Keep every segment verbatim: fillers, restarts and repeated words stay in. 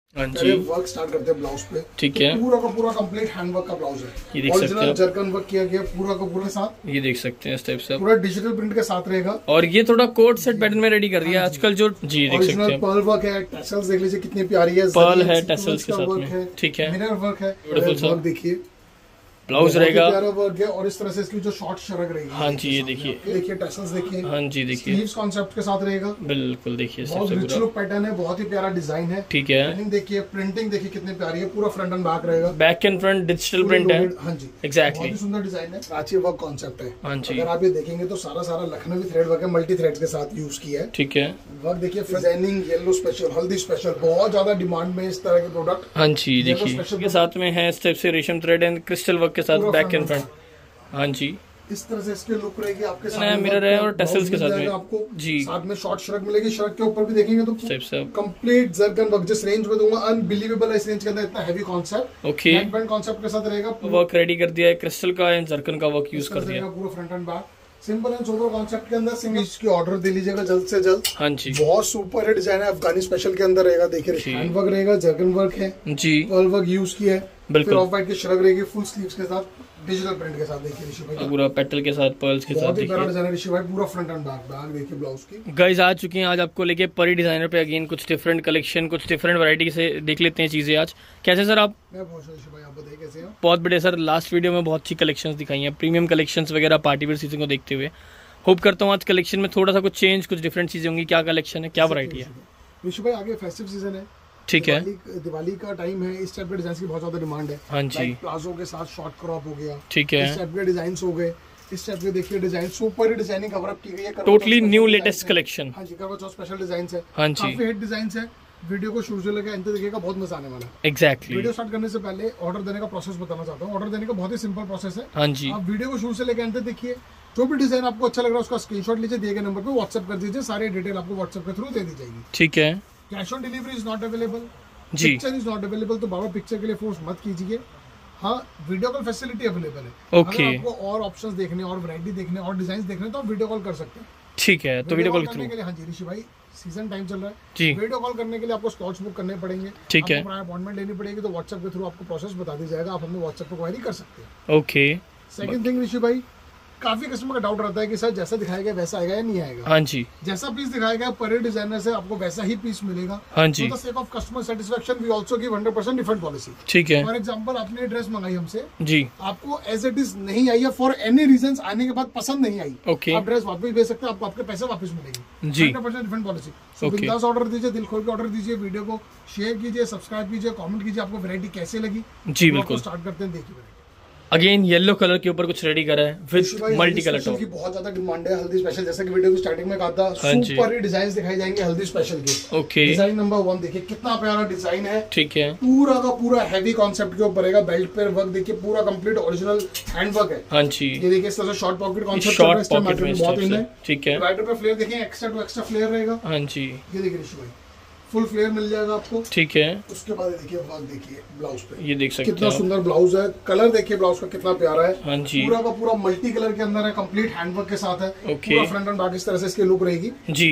हाँ जी, work start करते हैं ब्लाउज पे। ठीक है, पूरा का पूरा कंप्लीट हैंड वर्क का ब्लाउज है, ये देख सकते हैं, जरकन वर्क किया गया पूरा का पूरा साथ, ये देख सकते हैं इस टाइप से पूरा डिजिटल प्रिंट के साथ रहेगा। और ये थोड़ा कोट सेट पैटर्न में रेडी कर दिया आजकल जो, जी देख सकते हैं, पर्ल वर्क है, टैसल्स देख लीजिए कितनी प्यारी है, पर्ल है टैसल्स के साथ में, ठीक है, मिरर वर्क है, ब्यूटीफुल वर्क देखिए, ब्लाउज रहेगा, प्यारा वर्क है, और इस तरह से इसकी जो शॉर्ट शरग रहेगी, हाँ जी ये देखिए, देखिए टैसल्स देखिए, हाँ जी देखिए, स्लीव्स कॉन्सेप्ट के साथ रहेगा, बिल्कुल देखिए, बहुत रिच लुक पैटर्न है, बहुत ही प्यारा डिजाइन है, ठीक है, प्रिंटिंग देखिए, प्रिंटिंग देखिए कितनी प्यारी है, पूरा फ्रंट एंड बैक रहेगा, back and front digital print है, हाँ जी एग्जैक्टली, बहुत ही सुंदर डिजाइन है, रांची वर्क कॉन्सेप्ट है, हाँ जी, अगर आप ये देखेंगे तो सारा सारा लखनवी थ्रेड वर्क है, मल्टी थ्रेड्स के साथ यूज किया है, ठीक है, वर्क देखिए, डिजाइनिंग येलो स्पेशल, हल्दी स्पेशल, बहुत ज्यादा डिमांड में इस तरह के प्रोडक्ट, हाँ जी देखिए, के साथ में है स्टेप से रेशम थ्रेड एंड क्रिस्टल वर्क के साथ बैक एंड फ्रंट, हाँ जी इस तरह से इसके लुक रहेगी, आपके साथ मिरर है और टैसल्स के साथ में आपको जी, साथ में शॉर्ट शरग मिलेगी, शरग के ऊपर भी देखेंगे तो स्टेप से कंप्लीट जरकन वर्क, जिस रेंज में दूंगा अनबिलीवेबल है, इस रेंज के अंदर इतना heavy concept, okay, neck band concept के साथ रहेगा, वर्क रेडी कर दिया है, क्रिस्टल का एंड जरकन का वर्क यूज कर दिया, पूरा front and back simple and sober concept के अंदर, सिंगल की ऑर्डर दे लीजिएगा जल्द से जल्द, हाँ जी, बहुत सुपर हिट डिजाइन है, अफगानी स्पेशल के अंदर रहेगा, देखिए हैंड वर्क रहेगा, जरकन वर्क है जी, पर्ल वर्क यूज किया है, बिल्कुल, ऑफ वाइट की शरग रहेगी, फुल स्लीव्स के साथ, डिजिटल प्रिंट के साथ, देखिए ऋषि भाई पूरा पेटल के साथ, पर्ल्स के साथ, देखिए ऋषि भाई पूरा फ्रंट एंड बैक, बैक देखिए ब्लाउज की। गाइस आ चुके हैं आज आपको लेके परी डिजाइनर पे, अगेन कुछ डिफरेंट कलेक्शन, कुछ डिफरेंट वैरायटी से देख लेते हैं चीजें आज। कैसे सर आप? मैं बहुत ऋषि भाई, आप बताइए कैसे हैं? बहुत बढ़िया सर, लास्ट वीडियो में बहुत अच्छी कलेक्शंस दिखाई हैं, प्रीमियम कलेक्शंस वगैरह पार्टी वेयर सीजन को देखते हुए। होप करता हूँ आज कलेक्शन में थोड़ा सा कुछ चेंज, कुछ डिफरेंट चीजें होंगी। क्या कलेक्शन है, क्या वैरायटी है? ऋषि भाई आगे फेस्टिव सीजन है, ठीक है, दिवाली का टाइम है, इस टाइप के डिजाइन की बहुत ज्यादा डिमांड है, हाँ जी, प्लाजो के साथ शॉर्ट क्रॉप हो गया, ठीक है, इस टाइप के डिजाइन हो गए, इस टाइप के देखिए design super designing cover up की गई है, टोटली न्यू लेटेस्ट कलेक्शन, हाँ जी, करवा चौथ स्पेशल डिजाइन है, हाँ जी, काफी हिट डिजाइन है। वीडियो को शुरू से लेकर अंत तक देखिएगा, बहुत मजा आने वाला है। एग्जैक्टली, वीडियो स्टार्ट करने से पहले ऑर्डर देने का प्रोसेस बताना चाहता हूँ। ऑर्डर देने का बहुत ही सिंपल प्रोसेस है, हाँ जी, आप वीडियो को शुरू से लेकर अंत तक देखिए, जो भी डिजाइन आपको अच्छा लग रहा है उसका स्क्रीनशॉट लीजिए, दिए गए नंबर पे व्हाट्सएप कर दीजिए, सारी डिटेल आपको व्हाट्सएप के थ्रू दे दी जाएगी, ठीक है, cash on delivery is not available, जी, पिक्चर इज नॉट अवेलेबल, तो बाबा पिक्चर के लिए फोर्स मत कीजिए। हाँ, वीडियो कॉल फैसिलिटी अवेलेबल है, ओके, अगर आपको और ऑप्शंस देखने, और वैरायटी देखने, और डिजाइन देखने, तो आप वीडियो कॉल कर सकते हैं, ठीक है, तो वीडियो कॉल के थ्रू, हाँ जी ऋषि भाई सीजन टाइम चल रहा है जी, वीडियो कॉल करने के लिए आपको स्लॉट्स बुक करने पड़ेंगे, ठीक है, अपॉइंटमेंट लेनी पड़ेगी, तो व्हाट्सएप के थ्रू आपको प्रोसेस बता दी जाएगा, आप हमें व्हाट्सएप पर क्वेरी कर सकते हैं, ओके। सेकंड थिंग ऋषि भाई, काफी कस्टमर का डाउट रहता है कि सर जैसा दिखाया गया वैसा आएगा या नहीं आएगा, हाँ जी, जैसा पीस दिखाया गया परेड डिजाइनर से आपको वैसा ही पीस मिलेगा, हाँ जी, for the sake of customer satisfaction we also give hundred percent refund policy, ठीक है, फॉर एग्जांपल आपने ड्रेस मंगाई हमसे जी, आपको एज इट इज नहीं आई है, फॉर एनी रीजंस आने के बाद पसंद नहीं आई, ओके, आप ड्रेस वापस भेज सकते हैं, आपको आपके पैसे वापस मिलेंगे, जी, hundred percent refund policy. So बिंदास ऑर्डर दीजिए, दिल खोल के ऑर्डर दीजिए, वीडियो को शेयर कीजिए, सब्सक्राइब कीजिए, कमेंट कीजिए, आपको वैरायटी कैसे लगी, जी बिल्कुल। स्टार्ट करते हैं, देखिए अगेन येलो कलर के ऊपर कुछ रेडी करा है विद मल्टी कलर टॉप की बहुत ज्यादा डिमांड है, हल्दी स्पेशल, जैसे कि वीडियो की स्टार्टिंग में कहा था, हाँ सुपर ही डिजाइन दिखाई जाएंगे हल्दी स्पेशल के, ओके, डिजाइन नंबर वन देखिए कितना प्यारा डिजाइन है, ठीक है, पूरा का पूरा हैवी कॉन्सेप्ट के ऊपर रहेगा, बेल्ट पे वर्क देखिए, पूरा कंप्लीट ओरिजिनल हैंड वर्क है, हाँ जी, ये देखिए इस तरह से short pocket concept, short pocket में बहुत इन है, ठीक है, राइटर पे फ्लेयर देखिए, एक्स्ट्रा टू एक्स्ट्रा फ्लेयर रहेगा, हाँ जी, ये देखिए ऋषि भाई फुल फ्लेयर मिल जाएगा आपको, ठीक है, उसके बाद देखिए वर्क देखिए ब्लाउज पे, ये देख सकते हैं कितना सुंदर ब्लाउज है, कलर देखिए ब्लाउज का कितना प्यारा है, हाँ जी, पूरा का पूरा मल्टी कलर के अंदर है, कंप्लीट हैंडवर्क के साथ है, ओके, पूरा फ्रंट एंड बैक इस तरह से इसकी लुक रहेगी, जी,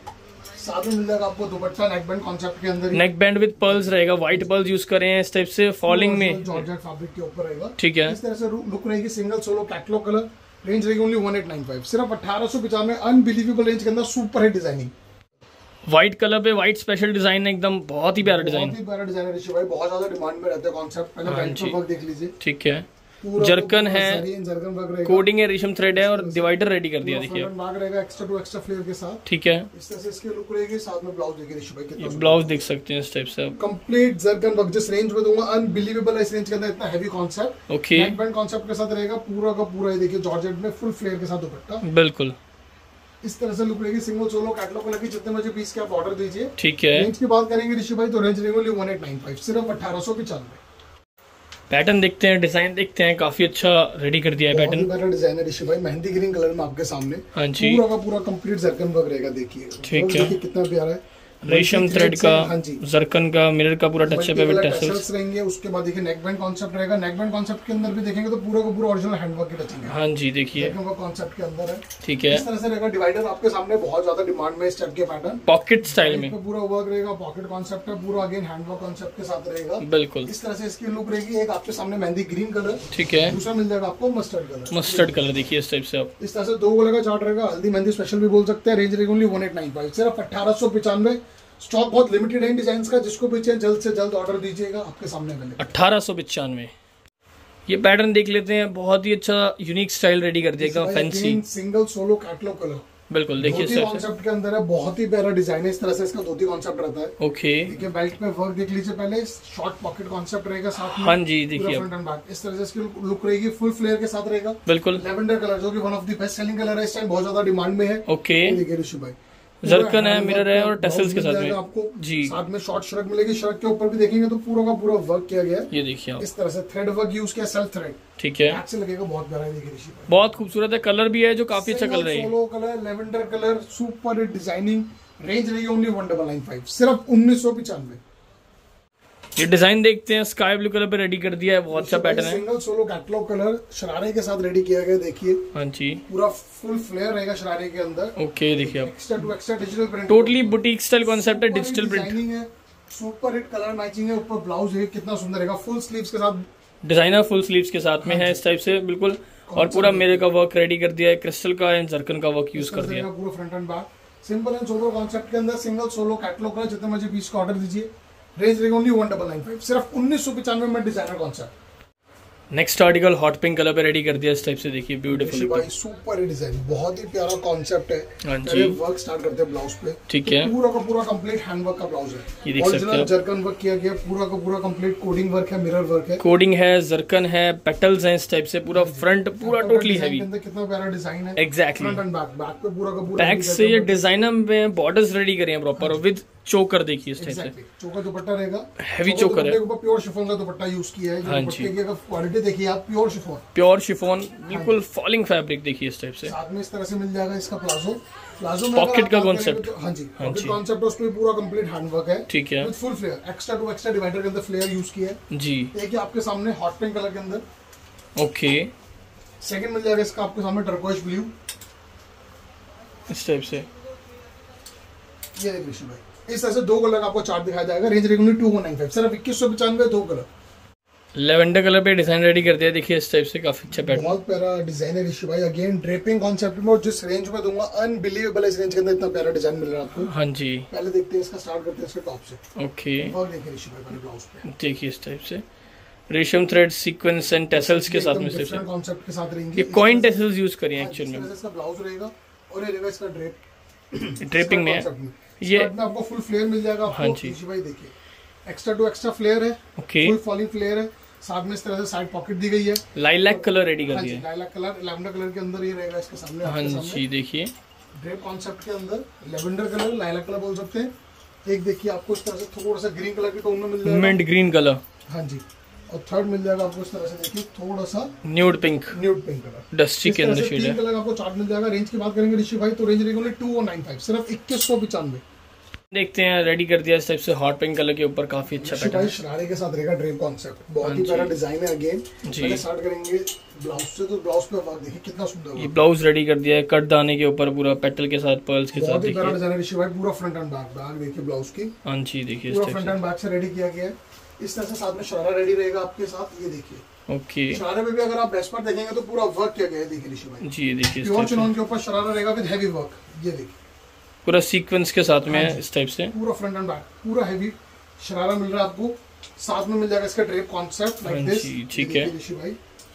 साथ में मिल जाएगा आपको दुपट्टा नेक बैंड कॉन्सेप्ट के अंदर, नेक बैंड विद पर्ल्स रहेगा, व्हाइट पर्ल्स यूज कर रहे हैं इस टाइप से, फॉलिंग में जॉर्जेट फैब्रिक के ऊपर रहेगा, ठीक है, इस तरह से लुक रहेगी, single solo catalogue colour, range रहेगी only one eight nine five, सिर्फ अठारह सौ पचानवे, अनबिलीवेबल रेंज के अंदर, super hit designing, white colour पे व्हाइट स्पेशल डिजाइन है, एकदम बहुत ही प्यारा डिजाइन, बहुत ही प्यारा डिजाइन है ऋषि भाई, बहुत ज्यादा डिमांड में रहते हैं कॉन्सेप्ट, पहले बेल्ट पे वर्क देख लीजिए, ठीक है, जरकन है, कोडिंग है, रेशम थ्रेड है, और डिवाइडर रेडी कर दिया, देखिए रहेगा एक्स्ट्रा टू एक्स्ट्रा फ्लेयर के साथ, ठीक है, इस तरह से इसकी लुक रहेगी, साथ में ब्लाउज देखिए ऋषि भाई, ये ब्लाउज देख सकते हैं इस टाइप से, कंप्लीट जरकन वर्क, जिस रेंज में दूंगा अनबिलीवेबल है, इस रेंज के अंदर इतना heavy concept, okay, neck band concept के साथ रहेगा, पूरा का पूरा ये देखिए जॉर्जेट में फुल फ्लेयर के साथ दुपट्टा, बिल्कुल इस तरह से लुक रहेगी, सिंगल सोलो कैटलॉग कलर की, जितने बजे पीस के आप ऑर्डर दीजिए, ठीक है, रेंज की बात करेंगे ऋषि भाई तो रेंज रहेगी वन एट नाइन फाइव, सिर्फ अठारह सौ पचानवे। पैटर्न देखते हैं, डिजाइन देखते हैं, काफी अच्छा रेडी कर दिया है पैटर्न, डिजाइन है ऋषि भाई, मेहंदी ग्रीन कलर में आपके सामने, हाँ जी, पूरा का पूरा कंप्लीट जरकन वर्क रहेगा, देखिए ठीक है, कितना प्यारा है, रेशम थ्रेड का, जरकन का, मिरर का पूरा टच है, टेसल्स रहेंगे। उसके बाद देखिए नेक बैंड कॉन्सेप्ट रहेगा। नेक बैंड कॉन्सेप्ट के अंदर भी देखेंगे तो पूरा का पूरा ओरिजिनल हैंडवर्क की टचिंग है। हाँ जी, देखिए कॉन्सेप्ट के अंदर है। ठीक है, इस तरह से रहेगा। डिवाइडर आपके सामने बहुत ज्यादा डिमांड में इस टाइप के पैटर्न, पॉकेट स्टाइल में पूरा वर्क रहेगा। पॉकेट कॉन्सेप्ट है पूरा, अगेन हैंडवर्क कॉन्सेप्ट के साथ रहेगा। बिल्कुल इस तरह से इसकी लुक रहेगी। एक आपके सामने मेहंदी ग्रीन कलर, ठीक है, दूसरा मिल जाएगा आपको मस्टर्ड कलर। मस्टर्ड कलर देखिए इस टाइप से आप, इस तरह से दो कलर का चार्ट रहेगा। हल्दी मेहंदी स्पेशल भी बोल सकते हैं। रेंज रहेगी only one eight nine five, सिर्फ अठारह सौ पचानवे। स्टॉक बहुत लिमिटेड है डिजाइन का, जिसको भी चाहिए जल्द से जल्द ऑर्डर दीजिएगा, आपके सामने अवेलेबल। अठारह सौ पचानवे। ये पैटर्न देख लेते हैं, बहुत ही अच्छा यूनिक स्टाइल रेडी कर दिया, एकदम fancy single solo catalogue colour. बिल्कुल देखिए धोती कॉन्सेप्ट के अंदर है, बहुत ही प्यारा डिजाइन है। इस तरह से इसका धोती कॉन्सेप्ट रहता है। ओके, देखिए बेल्ट में वर्क देख लीजिए पहले, शॉर्ट पॉकेट कॉन्सेप्ट रहेगा साथ में। हाँ जी, देखिए फ्रंट एंड बैक इस तरह से इसकी लुक रहेगी। फुल फ्लेयर के साथ रहेगा। बिल्कुल, लेवेंडर कलर जो कि one of the best selling colour है इस टाइम, बहुत ज्यादा डिमांड में है। ओके, देखिए ऋषि भाई, जरकन है, मिरर है और टेसल्स के साथ में आपको जी। साथ में शॉर्ट श्रग मिलेगी। श्रग के ऊपर भी देखेंगे तो पूरा का पूरा वर्क किया गया है। ये देखिए आप, इस तरह से थ्रेड वर्क यूज किया, सेल्फ थ्रेड। ठीक है, बैक से लगेगा, बहुत प्यारा है। देखिए ऋषि भाई, बहुत खूबसूरत है। कलर भी है जो काफी अच्छा कलर है। Solo colour, lavender colour, super designing. Range रहेगी only one double nine five, सिर्फ उन्नीस सौ पिचानवे। ये डिजाइन देखते हैं, स्काई ब्लू कलर पे रेडी कर दिया है, बहुत अच्छा पैटर्न है। सिंगल सोलो कैटलॉग कलर शरारे के साथ रेडी किया गया। देखिए हाँ जी, पूरा फुल फ्लेयर रहेगा शरारे के अंदर। ओके, देखिए आप, extra to extra digital print, totally boutique style concept है, डिजिटल प्रिंट है। सुपर हिट कलर मैचिंग है। ऊपर ब्लाउज है, कितना सुंदर रहेगा। फुल स्लीव्स के साथ डिजाइनर, फुल स्लीव्स के साथ में है इस टाइप से बिल्कुल। और पूरा मिरर का वर्क रेडी कर दिया है, क्रिस्टल का एंड जरकन का वर्क यूज कर दिया है। पूरा front and back simple and solo concept के अंदर सिंगल सोलो कैटलॉग का जितने मुझे पीस का ऑर्डर दीजिए। रेंज रहेगी only one double nine five, सिर्फ उन्नीस सौ पिचानवे में designer concept. Next article hot pink colour पे रेडी कर दिया इस टाइप से, देखिए ब्यूटीफुल भाई, सुपर डिजाइन, बहुत ही प्यारा कॉन्सेप्ट है। हाँ जी, वर्क स्टार्ट करते हैं ब्लाउज पे। ठीक है, पूरा का पूरा कंप्लीट हैंड वर्क का ब्लाउज है। ये देख सकते हैं, जरकन वर्क किया गया, पूरा का पूरा कंप्लीट कोडिंग वर्क है, मिरर वर्क है, कोडिंग है, जरकन है, पेटल्स हैं इस टाइप से। पूरा फ्रंट पूरा टोटली हैवी, कितना प्यारा डिजाइन है। Exactly, front and back, back पे पूरा का पूरा बैक से ये डिजाइनर में बॉर्डर्स रेडी करे हैं प्रॉपर विद चोकर। देखिए इस टाइप से चोकर दुपट्टा रहेगा, हैवी चोकर है। प्योर शिफॉन का दुपट्टा यूज किया है। हाँ दुपट्टे की अगर क्वालिटी देखिए आप, प्योर शिफॉन, प्योर शिफॉन, बिल्कुल फॉलिंग फैब्रिक। देखिए इस टाइप से साथ में इस तरह से मिल जाएगा इसका प्लाजो। प्लाजो में पॉकेट का कॉन्सेप्ट, हाँ जी, पॉकेट कॉन्सेप्ट उस पे पूरा कंप्लीट हैंडवर्क है। ठीक है, with full flare, extra to extra divider के अंदर फ्लेयर यूज किया है जी। एक आपके सामने हॉट पिंक कलर के अंदर, ओके। सेकंड मिल जाएगा इसका आपके सामने टर्कोइश ब्लू इस टाइप से। ये देखिए ऋषि भाई, इस तरह से दो कलर आपको चार्ट दिखाया जाएगा। रेंज रहेगी टू वन नाइन फाइव, सिर्फ इक्कीस सौ पचानवे, दो कलर। लेवेंडर कलर पे डिजाइन रेडी कर दिया, देखिए इस टाइप से, काफी अच्छा पैटर्न, बहुत प्यारा डिजाइन है ऋषि भाई। अगेन ड्रेपिंग कॉन्सेप्ट में, और जिस रेंज में दूंगा अनबिलीवेबल, इस रेंज के अंदर इतना प्यारा डिजाइन मिल रहा है आपको। हाँ जी, पहले देखते हैं इसका, स्टार्ट करते हैं इसके टॉप से। ओके, वर्क देखिए ऋषि भाई पहले ब्लाउज पे, देखिए इस टाइप से रेशम थ्रेड सीक्वेंस एंड टेसल्स के साथ में, डिफरेंट कॉन्सेप्ट के साथ रहेंगे। ये कॉइन टेसल्स यूज करिए एक्चुअल में। इसका ब्लाउज रहेगा और ये रहेगा इसका ड्रेप, ड्रेपिंग में है ये, में आपको फुल फ्लेयर मिल जाएगा आपको। हाँ जी, भाई देखिए एक्स्ट्रा टू एक्स्ट्रा फ्लेयर है, ओके, फुल फॉलिंग फ्लेयर है। साथ में इस तरह से साइड पॉकेट दी गई है। लाइलैक कलर रेडी कर दिया है, लाइलैक कलर, लैवेंडर कलर के अंदर ये रहेगा इसके सामने। हाँ जी, देखिए ड्रेप कॉन्सेप्ट के अंदर लेवेंडर कलर, लाइलैक कलर बोल सकते हैं। एक देखिए आपको इस तरह से थोड़ा सा ग्रीन कलर की टोन में मिल जाएगा, मिंट ग्रीन कलर। हाँ जी, और थर्ड मिल जाएगा आपको इस तरह से, देखिए थोड़ा सा nude pink, nude pink colour, dusty के अंदर शेड है। कलर आपको चार्ट मिल जाएगा। रेंज की बात करेंगे ऋषि भाई तो रेंज रहेगी टू वन नाइन फाइव, सिर्फ इक्कीस सौ पिचानवे। देखते हैं, रेडी कर दिया इस टाइप से, हॉट पिंक कलर के ऊपर, काफी अच्छा पैटर्न है। शरारे के साथ रहेगा ड्रेप कॉन्सेप्ट, बहुत ही प्यारा डिजाइन है। अगेन पहले स्टार्ट करेंगे ब्लाउज से, तो ब्लाउज पे वर्क देखिए कितना सुंदर है। ये ब्लाउज रेडी कर दिया है, कट दाने के ऊपर, पूरा पेटल के साथ, पर्ल्स के साथ। बहुत ही प्यारा डिजाइन है ऋषि भाई, पूरा फ्रंट एंड बैक। बैक देखिए ब्लाउज की, हाँ जी, देखिए पूरा फ्रंट एंड बैक से रेडी किया गया है। इस तरह से साथ में शरारा रेडी रहेगा आपके साथ। ये देखिए, ओके, शरारे में भी अगर आप बेस्ट पार्ट देखेंगे तो पूरा वर्क किया गया है। देखिए ऋषि भाई जी, देखिए प्योर चिनॉन के ऊपर शरारा रहेगा विद हैवी वर्क। ये देखिए पूरा सीक्वेंस के साथ में है इस टाइप से, पूरा फ्रंट एंड बैक पूरा हैवी शरारा मिल रहा है आपको। साथ में मिल जाएगा इसका ड्रेप कॉन्सेप्ट लाइक दिस। ठीक है ऋषि भाई,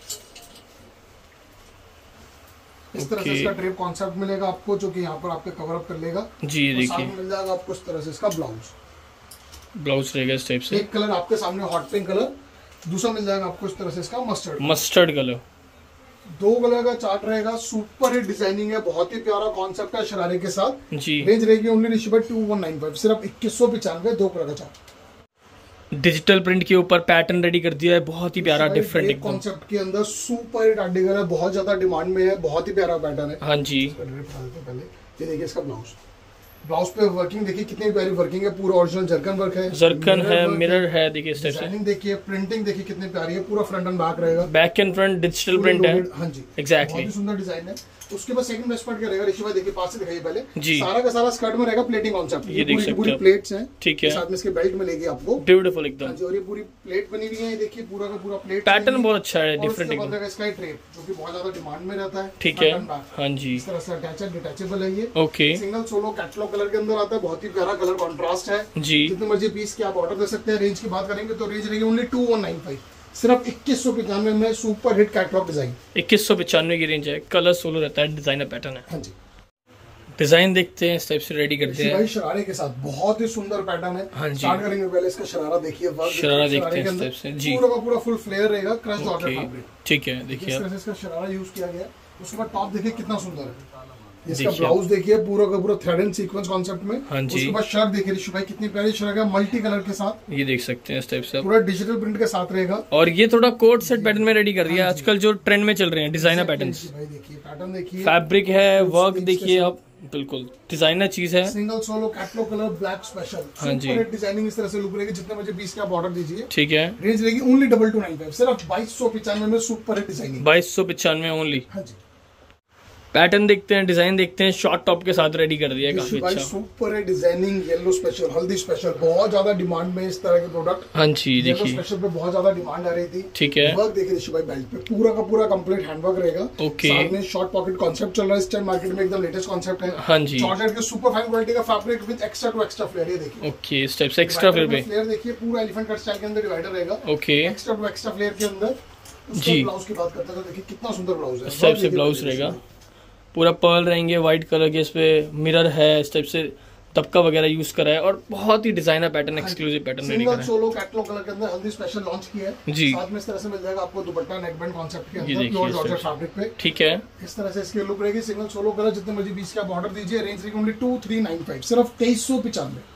इस तरह से इसका ड्रेप कॉन्सेप्ट मिलेगा आपको, जो कि यहाँ पर आपके कवर अप कर लेगा जी। देखिए मिल जाएगा आपको इस तरह से इसका ब्लाउज, ब्लाउज रहेगा इस टाइप से। एक कलर आपके सामने हॉट पिंक कलर, दूसरा मिल जाएगा आपको इस तरह से इसका मस्टर्ड मस्टर्ड कलर। दो कलर का चार्ट रहेगा, सुपर हिट डिजाइनिंग है, बहुत ही प्यारा कॉन्सेप्ट है शरारे के साथ जी। रेंज रहेगी ओनली ऋषि भाई टू वन नाइन फाइव, सिर्फ इक्कीस सौ पिचानवे, दो कलर का चार्ट। डिजिटल प्रिंट के ऊपर पैटर्न रेडी कर दिया है, बहुत ही प्यारा डिफरेंट एकदम कॉन्सेप्ट के अंदर, सुपर हिट आर्टिकल है, बहुत ज्यादा डिमांड में है, बहुत ही प्यारा पैटर्न है। हाँ जी, पहले ये देखिए इसका ब्लाउज, ब्लाउज पे वर्किंग देखिए कितनी प्यारी वर्किंग है, पूरा ओरिजिनल जरकन वर्क है, जरकन है, मिरर है, देखिए इस टाइप से डिजाइनिंग देखिए, प्रिंटिंग देखिए कितनी प्यारी है, पूरा फ्रंट एंड बैक रहेगा, back and front digital print है। हाँ जी एग्जैक्टली, बहुत ही सुंदर डिजाइन है। उसके बाद सेकंड बेस्ट पार्ट क्या रहेगा ऋषि भाई, देखिए पास से दिखाइए पहले जी, सारा का सारा स्कर्ट में रहेगा प्लेटिंग कॉन्सेप्ट, ये देख सकते हैं, पूरी प्लेट्स हैं, ठीक है, साथ में इसके बेल्ट मिलेगी आपको, ब्यूटीफुल एकदम, और ये पूरी प्लेट बनी हुई है, देखिए पूरा का पूरा प्लेट पैटर्न बहुत अच्छा है, डिफरेंट एकदम, इसका ड्रेप जो कि बहुत ज्यादा डिमांड में रहता है, ठीक है, हाँ जी, इस तरह से अटैचड डिटैचेबल है ये, okay, single solo catalogue colour के अंदर आता है, बहुत ही प्यारा कलर कॉन्ट्रास्ट है जी, जितने मर्जी पीस के आप ऑर्डर दे सकते हैं। रेंज की बात करेंगे तो रेंज रहेगी only two one nine five, सिर्फ इक्कीस सौ पचानवे में सुपर हिट कैटलॉग डिजाइन, इक्कीस सौ पचानवे की रेंज है, कलर सोलो रहता है, डिजाइनर पैटर्न है। हाँ जी, डिजाइन देखते हैं, इस टाइप से रेडी करते हैं भाई शरारे के साथ, बहुत ही सुंदर पैटर्न है। हाँ जी, स्टार्ट करेंगे पहले इसका शरारा देखिए, शरारा देखते हैं इस टाइप से जी, पूरा का पूरा फुल फ्लेयर रहेगा, क्रश जॉर्जेट फैब्रिक, ठीक है, देखिए इस तरह से इसका शरारा यूज किया गया। उसके बाद टॉप देखिए कितना सुंदर है, इसका ब्लाउज देखिए पूरा का पूरा थ्रेड एंड सीक्वेंस कॉन्सेप्ट में। हाँ जी, उसके बाद शर्ट देखिए ऋषि भाई कितनी प्यारी शर्ट है, मल्टी कलर के साथ, ये देख सकते हैं इस टाइप से, पूरा डिजिटल प्रिंट के साथ रहेगा, और ये थोड़ा कोट सेट पैटर्न में रेडी कर दिया, आजकल जो ट्रेंड में चल रहे हैं डिजाइनर पैटर्न्स। भाई देखिए पैटर्न देखिए, फैब्रिक है, वर्क देखिए आप, बिल्कुल डिजाइनर चीज है, single solo catalogue colour black special, हाँ जी, डिजाइनिंग इस तरह से लुक रहेगी, जितने बजे बीस के आप ऑर्डर दीजिए, ठीक है, रेंज रहेगी only double two nine five, सिर्फ बाईस सौ पचानवे में सुपर हिट डिजाइनिंग, बाईस सौ पचानवे ओनली। हाँ जी, पैटर्न देखते हैं, डिजाइन देखते हैं, शॉर्ट टॉप के साथ रेडी कर दिया है, काफी अच्छा, सुपर है डिजाइनिंग, येलो स्पेशल, हल्दी स्पेशल, बहुत ज्यादा डिमांड में इस तरह के प्रोडक्ट। हाँ जी, देखिए स्पेशल पे बहुत ज्यादा डिमांड आ रही थी, ठीक है, वर्क देखिए ऋषि भाई बेल्ट पे पूरा का पूरा कंप्लीट हैंडवर्क रहेगा, ओके, साथ में शॉर्ट पॉकेट कॉन्सेप्ट चल रहा है इस टाइम मार्केट में, एकदम लेटेस्ट कॉन्सेप्ट है। हाँ जी, जॉर्जेट के सुपर फाइन क्वालिटी का fabric with extra to extra flare, ये देखिए, ओके, इस टाइप से एक्स्ट्रा फ्लेयर पे फ्लेयर देखिए, पूरा एलिफेंट कट स्टाइल के अंदर डिवाइडर रहेगा, okay, extra to extra flare के अंदर। जी, ब्लाउज की बात करते हैं तो देखिए कितना सुंदर ब्लाउज है, इस टाइप से ब्लाउज रहेगा, पूरा पर्ल रहेंगे व्हाइट कलर के, इस पे मिरर है, इस टाइप से तबका वगैरह यूज करा है, और बहुत ही designer pattern, exclusive pattern ready करा है। सोलो कैटलॉग कलर के अंदर हल्दी स्पेशल लॉन्च किया है जी, साथ में इस तरह से मिल जाएगा आपको दुपट्टा नेक बैंड कॉन्सेप्ट के ये अंदर, प्योर देखिए जॉर्जेट फैब्रिक पे, ठीक है, इस तरह से इसकी लुक रहेगी, सिंगल सोलो कलर, जितने मर्जी बीस के आप ऑर्डर दीजिए, रेंज रहेगी only two three nine five, सिर्फ तेईस सौ पचानवे।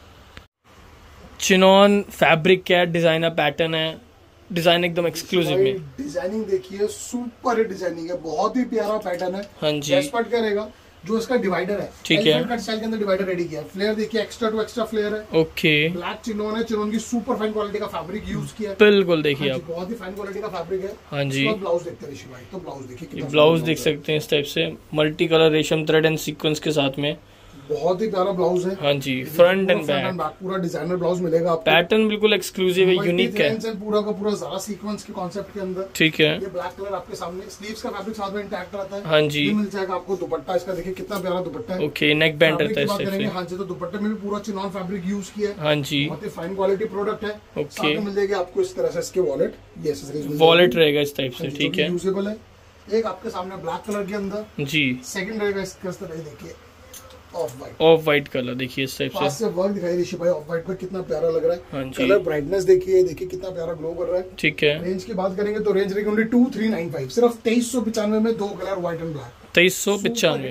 चिनॉन फैब्रिक का डिजाइनर पैटर्न है, डिजाइन एकदम एक्सक्लूसिव में, डिजाइनिंग देखिए सुपर डिजाइनिंग है, बहुत ही प्यारा पैटर्न है। हाँ जी, एक्सपर्ट क्या रहेगा, जो इसका डिवाइडर है, ठीक है, कट स्टाइल के अंदर डिवाइडर रेडी किया है, फ्लेयर देखिए एक्स्ट्रा टू एक्स्ट्रा फ्लेयर है, ओके, ब्लैक चिनोन है, चिनोन की सुपर फाइन क्वालिटी का फैब्रिक यूज किया है, बिल्कुल देखिए आप, बहुत ही फाइन क्वालिटी का फैब्रिक है। हाँ जी, ब्लाउज देखते हैं ऋषि भाई, तो ब्लाउज देखिए, ब्लाउज देख सकते हैं इस टाइप से, मल्टी कलर रेशम थ्रेड एंड सीक्वेंस के साथ में, बहुत ही प्यारा ब्लाउज है। हाँ जी, फ्रंट एंड बैक पूरा डिजाइनर ब्लाउज मिलेगा आपको, पैटर्न बिल्कुल एक्सक्लूसिव है, यूनिक है, पूरा का पूरा जरा सीक्वेंस के कॉन्सेप्ट के अंदर, ठीक है, ये ब्लैक कलर आपके सामने, स्लीव्स का फैब्रिक साथ में इंटैक्ट रहता है, हाँ जी, ये मिल जाएगा आपको दुपट्टा, इसका देखिए कितना प्यारा दुपट्टा है, ओके, नेक बैंड रहता है इस टाइप से, हाँ जी, तो दुपट्टे में भी पूरा चिनॉन फैब्रिक यूज किया है, हाँ जी, बहुत ही फाइन क्वालिटी प्रोडक्ट है, ओके, साथ में मिल जाएगी आपको इस तरह से इसके वॉलेट, ये एक्सेसरीज वॉलेट रहेगा इस टाइप से, ठीक है, यूजेबल है। एक आपके सामने ब्लैक कलर के अंदर जी, सेकंड रहेगा इसका इस तरह, देखिए off white, off white colour देखिए इस टाइप से, से वर्क दिखाई ऋषि भाई, ऑफ वाइट पर कितना प्यारा लग रहा है, हाँ जी, कलर ब्राइटनेस देखिए, देखिए कितना प्यारा ग्लो कर रहा है, ठीक है, रेंज की बात करेंगे तो रेंज रहेगी only two three nine five, सिर्फ तेईस सौ पचानवे में, दो कलर व्हाइट एंड ब्लैक, तेईस सौ पचानवे,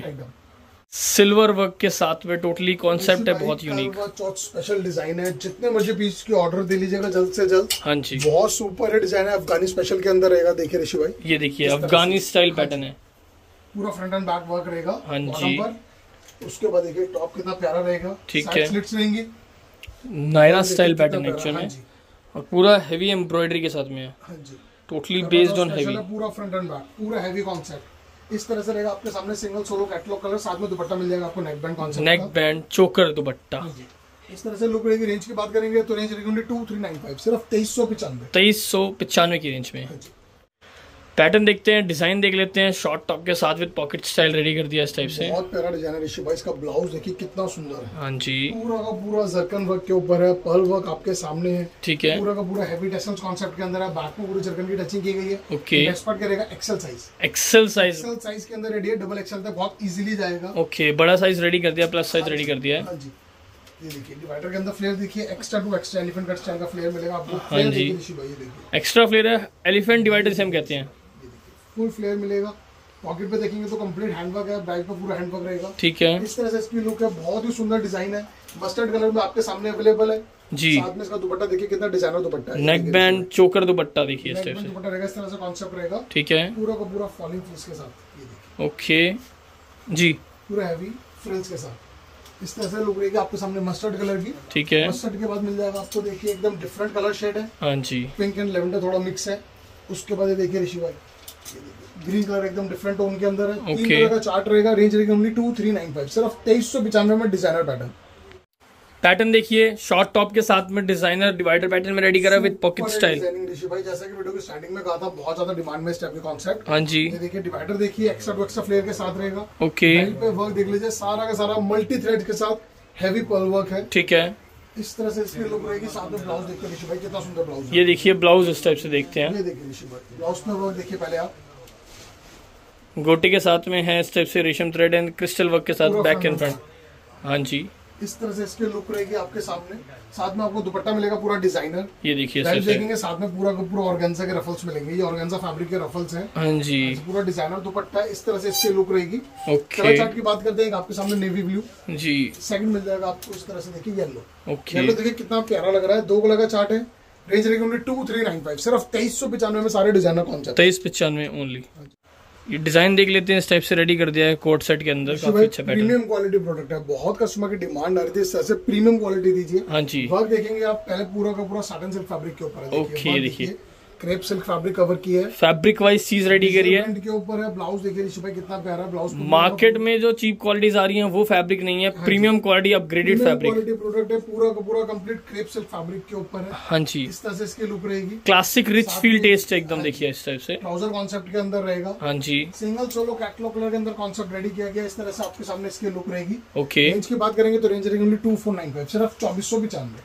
सिल्वर वर्क के साथ में, टोटली कॉन्सेप्ट है बहुत यूनिक, स्पेशल डिजाइन है, जितने मर्जी पीस की ऑर्डर दे लीजिएगा जल्द से जल्द, हाँ जी, बहुत सुपर है डिजाइन है, अफगानी स्पेशल के अंदर रहेगा, देखिए ऋषि भाई, ये देखिए अफगानी स्टाइल पैटर्न है, पूरा फ्रंट एंड बैक वर्क रहेगा, हाँ जी, उसके बाद देखिए टॉप कितना प्यारा रहेगा, ठीक है, स्लिट्स रहेंगी, नायरा स्टाइल पैटर्न एक्चुअल में, हाँ और पूरा हेवी एम्ब्रॉयडरी के साथ में है, हाँ जी, टोटली बेस्ड ऑन हेवी, पूरा फ्रंट एंड बैक पूरा हेवी कॉन्सेप्ट, इस तरह से रहेगा आपके सामने, सिंगल सोलो कैटलॉग कलर, साथ में दुपट्टा मिल जाएगा आपको neck band concept, neck band choker dupatta, इस तरह से लुक रहेगी। रेंज की बात करेंगे तो रेंज रहेगी टू थ्री नाइन फाइव, सिर्फ तेईस सौ पचानवे, तेईस सौ पचानवे की रेंज में। पैटर्न देखते हैं, डिजाइन देख लेते हैं, शॉर्ट टॉप के साथ विद पॉकेट स्टाइल रेडी कर दिया इस टाइप से, बहुत प्यारा डिजाइन है ऋषि भाई, इसका ब्लाउज देखिए कितना सुंदर है, हाँ जी, पूरा का पूरा जरकन वर्क के ऊपर है, पर्ल वर्क आपके सामने है, ठीक है, पूरा का पूरा हेवी टेसल्स कॉन्सेप्ट के अंदर है, बैक में पूरी जरकन की टचिंग की गई है, ओके, एक्सपर्ट करेगा XL size, XL size, XL size के अंदर रेडी है, डबल एक्सेल तक बहुत इजीली जाएगा, ओके, बड़ा साइज रेडी कर दिया, प्लस साइज रेडी कर दिया है, हाँ जी, ये देखिए डिवाइडर के अंदर फ्लेयर देखिए, extra to extra elephant cut style का फ्लेयर मिलेगा आपको, हाँ जी, ऋषि भाई, ये देखिए एक्स्ट्रा फ्लेयर है, एलिफेंट डिवाइडर से हम कहते हैं, फुल फ्लेयर मिलेगा, पॉकेट पे देखेंगे तो कंप्लीट हैंडवर्क है, बैक पे पूरा हैंडवर्क रहेगा, ठीक है, इस तरह से इसकी लुक है, बहुत ही सुंदर डिजाइन है, मस्टर्ड कलर में आपके सामने अवेलेबल है जी, साथ में इसका दुपट्टा देखिए कितना डिजाइनर दुपट्टा है, नेक बैंड चोकर दुपट्टा देखिए इस टाइप से, दुपट्टा रहेगा, इस तरह से कॉन्सेप्ट रहेगा, ठीक है, पूरा का पूरा फॉलिंग फ्रिल्स के साथ, ये देखिए ओके जी, पूरा हैवी फ्रिल्स के साथ, इस तरह से लुक रहेगी आपके सामने मस्टर्ड कलर की। ठीक है, मस्टर्ड के बाद मिल जाएगा आपको देखिए एकदम डिफरेंट कलर शेड है। हाँ जी, पिंक एंड लेवेंडर थोड़ा मिक्स है। उसके बाद ये देखिए ऋषि भाई ग्रीन कलर एकदम डिफरेंट टोन के अंदर है। तीन कलर का चार्ट रहेगा। रेंज रहेगी only two three nine five, सिर्फ तेईस सौ पिचानवे में डिजाइनर पैटर्न। पैटर्न देखिए शॉर्ट टॉप के साथ में डिजाइनर डिवाइडर पैटर्न में रेडी करा विद पॉकेट स्टाइल। ऋषि भाई जैसा कि वीडियो की स्टार्टिंग में कहा था बहुत ज्यादा डिमांड में इस टाइप के कॉन्सेप्ट। हाँ जी, ये देखिए डिवाइडर देखिए एक्स्ट्रा टू एक्स्ट्रा फ्लेयर के साथ रहेगा। ओके, पे वर्क देख लीजिए सारा का सारा मल्टी थ्रेड के साथ हैवी पर्ल वर्क है। ठीक है, इस तरह से इसकी लुक रहेगी। साथ में ब्लाउज देखिए ऋषि भाई कितना सुंदर ब्लाउज। ये देखिए ब्लाउज इस टाइप से देखते हैं। ये देखिए ऋषि भाई ब्लाउज में वर्क देखिए पहले आप। गोटी के साथ में है इस टाइप से रेशम थ्रेड एंड क्रिस्टल वर्क के साथ बैक एंड फ्रंट। हाँ जी, इस तरह से इसकी लुक रहेगी आपके सामने। साथ में आपको दुपट्टा मिलेगा पूरा डिजाइनर। ये देखिए देखेंगे साथ में पूरा पूरा ऑर्गेन्जा के रफल्स मिलेंगे। ये ऑर्गेन्जा फैब्रिक के रफल्स हैं। हाँ जी, पूरा डिजाइनर दुपट्टा है। इस तरह से इसकी लुक रहेगी। ओके, कलर चार्ट की बात करते हैं आपके सामने नेवी ब्लू जी, सेकंड मिल जाएगा आपको इस तरह से देखिए येलो। ओके, येलो देखिए कितना प्यारा लग रहा है। दो कलर का चार्ट है। रेंज रहेगी only two three nine five, सिर्फ तेईस सौ पिचानवे में सारे डिजाइनर कॉन्सेप्ट। तेईस पचानवे ओनली। ये डिजाइन देख लेते हैं, इस टाइप से रेडी कर दिया है कोट सेट के अंदर। काफी अच्छा पैटर्न, प्रीमियम क्वालिटी प्रोडक्ट है। बहुत कस्टमर की डिमांड आ रही थी इस तरह से प्रीमियम क्वालिटी दीजिए। हाँ जी, वर्क देखेंगे आप पहले पूरा का पूरा साटन सिल्क फैब्रिक के ऊपर है। ओके, देखिए क्रेप सिल्क फैब्रिक कवर की है। फैब्रिक वाइज चीज रेडी करी है के ऊपर है। ब्लाउज देखिए ऋषि भाई कितना प्यारा ब्लाउज। मार्केट में जो चीप क्वालिटीज आ रही हैं वो फैब्रिक नहीं है, premium quality upgraded fabric quality product है। पूरा का पूरा कंप्लीट क्रेप सिल्क फैब्रिक के ऊपर है। हाँ जी, इस तरह से इसकी लुक रहेगी। क्लासिक रिच फील टेस्ट है एकदम। देखिए इस टाइप से ट्राउजर कॉन्सेप्ट के अंदर रहेगा। हाँ जी, सिंगल सोलो कैटलॉग कलर के अंदर कॉन्सेप्ट रेडी किया गया। इस तरह से आपके सामने इसकी लुक रहेगी। ओके, रेंज की बात करेंगे तो रेंज रहेगी only two four nine five, सिर्फ चौबीस सौ पिचानवे।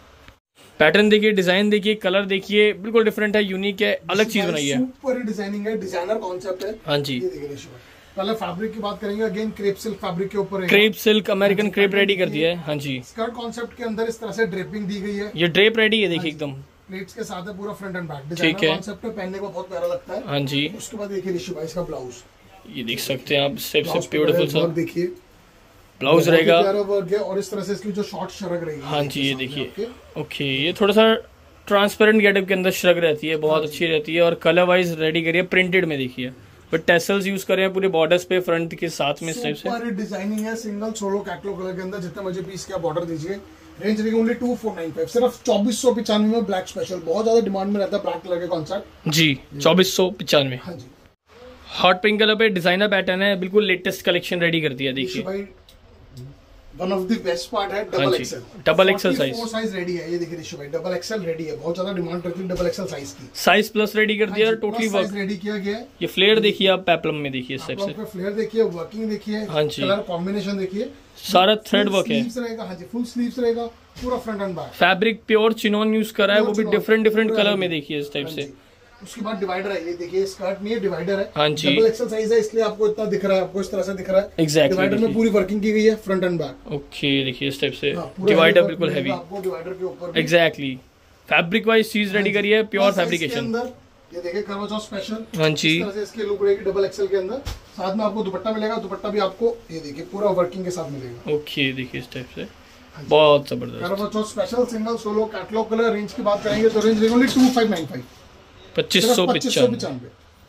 पैटर्न देखिए, डिजाइन देखिए, कलर देखिए, बिल्कुल डिफरेंट है, यूनिक है, अलग चीज बनाई है। सुपर डिजाइनिंग है, डिजाइनर कॉन्सेप्ट है। हाँ जी, ये देखिए ऋषि भाई पहले फैब्रिक की बात करेंगे। अगेन क्रेप सिल्क फैब्रिक के ऊपर crepe silk American crepe ready कर दिया है। हाँ जी, स्कर्ट कॉन्सेप्ट के अंदर इस तरह से ड्रेपिंग दी गई है। ये ड्रेप रेडी है देखिए एकदम। प्लेट्स के साथ है पूरा फ्रंट एंड बैक। ठीक है, कॉन्सेप्ट पहनने को बहुत प्यारा लगता है। हाँ जी, उसके बाद देखिए ऋषि भाई इसका ब्लाउज। ये देख सकते हैं आप, स्टेप से ब्यूटीफुल सा देखिए ब्लाउज रहेगा। प्यारा वर्क है और इस तरह से इसकी जो शॉर्ट शरग रहेगी। हाँ जी, ये देखिए। ओके, ये थोड़ा सा ट्रांसपेरेंट गेटअप के अंदर श्रग रहती है, बहुत अच्छी रहती है और कलर वाइज रेडी करिए। प्रिंटेड में देखिए, बट टेसल्स यूज कर रहे हैं पूरे बॉर्डर्स पे फ्रंट के साथ में इस टाइप से। सुपर डिजाइनिंग है। सिंगल सोलो कैटलॉग कलर के अंदर जितने मर्जी पीस का बॉर्डर दीजिए। रेंज रहेगी only two four nine five, सिर्फ चौबीस सौ पिचानवे में। ब्लैक स्पेशल बहुत ज्यादा डिमांड में रहता है ब्लैक कलर के कॉन्सेप्ट जी। चौबीस सौ पिचानवे। हाँ जी, हॉट पिंक कलर पे डिजाइनर पैटर्न है, बिल्कुल लेटेस्ट कलेक्शन रेडी कर दिया। देखिए भाई one of the best part है double XL. Double XL size size ready है। ये देखिए ऋषि भाई डबल एक्सेल रेडी है। बहुत ज्यादा डिमांड रहती है डबल एक्सेल साइज की। साइज प्लस रेडी कर दिया और टोटली वर्क रेडी किया गया है। ये फ्लेयर देखिए आप, पेप्लम में देखिए इस टाइप से फ्लेयर देखिए, वर्किंग देखिए, हाँ जी, कलर कॉम्बिनेशन देखिए, सारा थ्रेड वर्क है। रहेगा। हाँ जी, फुल स्लीव्स रहेगा पूरा front and back. Fabric pure chinon use करा है, वो भी डिफरेंट डिफरेंट कलर में देखिए इस टाइप से। उसके बाद डिवाइडर है। ये देखिए स्कर्ट नहीं है, डिवाइडर है। हाँ जी, डबल एक्सेल साइज है इसलिए आपको इतना दिख रहा है। आपको इस तरह से दिख रहा है। एग्जैक्टली, डिवाइडर में पूरी वर्किंग की गई है फ्रंट एंड बैक। ओके, देखिए इस टाइप से हाँ, डिवाइडर बिल्कुल हैवी। आपको डिवाइडर के ऊपर एग्जैक्टली फैब्रिक वाइज चीज रेडी करी है, प्योर फैब्रिकेशन। ये देखिए करवा चौथ स्पेशल। हाँ जी, इस तरह से इसकी लुक रहेगी डबल एक्सेल के अंदर। साथ में आपको दुपट्टा मिलेगा। दुपट्टा भी आपको ये देखिए पूरा वर्किंग के साथ मिलेगा। ओके, देखिए इस टाइप से बहुत जबरदस्त। Karva Chauth special single solo catalogue colour. Range की बात करेंगे तो रेंज रहेगी only two five nine five, पच्चीस सौ पिचानवे।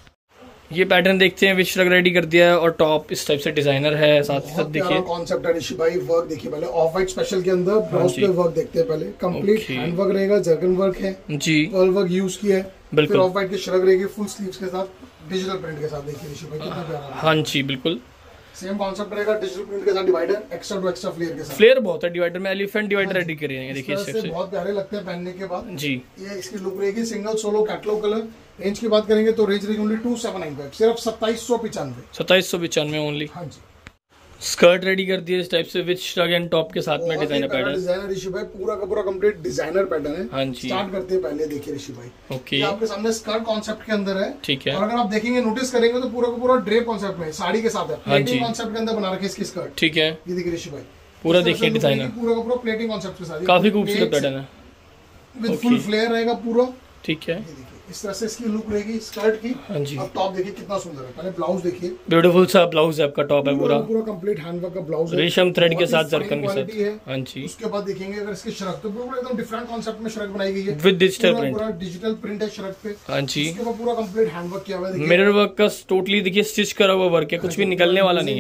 ये पैटर्न देखते हैं, विच रग रेडी कर दिया है और टॉप इस टाइप से डिजाइनर है। साथ ही साथ देखिए कॉन्सेप्ट है ऋषि भाई। वर्क देखिए पहले ऑफ व्हाइट स्पेशल के अंदर ब्लाउज पे वर्क देखते हैं पहले। कंप्लीट हैंड वर्क रहेगा, जर्कन वर्क है जी, पर्ल वर्क यूज किया है। बिल्कुल ऑफ व्हाइट की शरग रहेगी फुल स्लीव्स के साथ, डिजिटल प्रिंट के साथ। देखिए ऋषि भाई कितना प्यारा। हाँ जी, बिल्कुल सेम कॉन्सेप्ट रहेगा, डिजिटल प्रिंट के साथ divider, extra to extra flare के साथ। फ्लेयर बहुत है डिवाइडर में, एलिफेंट डिवाइडर रेडी कर रहे हैं। देखिए इस से बहुत प्यारे लगते हैं पहनने के बाद जी। ये इसकी लुक रहेगी single solo catalogue colour. Range की बात करेंगे तो रेंज रहेगी only two seven nine five, सिर्फ सत्ताईस सौ पिचानवे। सत्ताईस सौ पिचानवे ओनली। हाँ जी, स्कर्ट रेडी कर दिया इस टाइप से विद श्रग एंड टॉप के साथ में डिजाइनर पैटर्न। डिजाइनर ऋषि भाई पूरा का पूरा कंप्लीट डिजाइनर पैटर्न है। हाँ जी, स्टार्ट करते हैं पहले देखिए ऋषि भाई। ओके, ये आपके सामने स्कर्ट कॉन्सेप्ट के अंदर है। ठीक है, और अगर आप देखेंगे नोटिस करेंगे तो पूरा का पूरा ड्रेप कॉन्सेप्ट में साड़ी के साथ है। हाँ जी, प्लेटिंग कॉन्सेप्ट के अंदर बना रखी इसकी स्कर्ट। ठीक है, ये देखिए ऋषि भाई पूरा देखिए डिजाइनर पूरा का पूरा प्लेटिंग कॉन्सेप्ट के साथ। काफी खूबसूरत पैटर्न है, विद फुल फ्लेयर रहेगा पूरा। ठीक है, इस तरह से इसकी लुक रहेगी स्कर्ट की। हाँ जी, अब टॉप देखिए कितना सुंदर है। पहले ब्लाउज देखिए, ब्यूटीफुल सा ब्लाउज है आपका। टॉप है पूरा पूरा कंप्लीट हैंडवर्क का ब्लाउज है, रेशम थ्रेड के साथ जरकन के साथ। है। हाँ जी, उसके बाद देखेंगे अगर इसकी शरक तो पूरा एकदम डिफरेंट कॉन्सेप्ट में शरक बनाई गई है विद डिजिटल प्रिंट। पूरा डिजिटल प्रिंट है शरक पे। हाँ जी, उसके बाद पूरा कंप्लीट हैंडवर्क किया हुआ है। मिरर वर्क का टोटली देखिए स्टिच करा हुआ वर्क है, कुछ भी निकलने वाला नहीं है।